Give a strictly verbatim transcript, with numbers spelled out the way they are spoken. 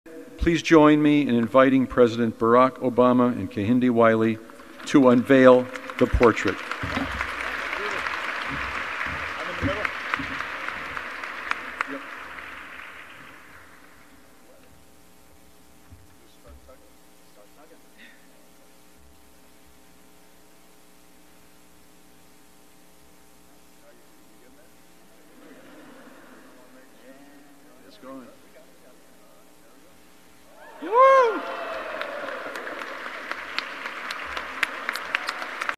Please join me in inviting President Barack Obama and Kehinde Wiley to unveil the portrait. It's going.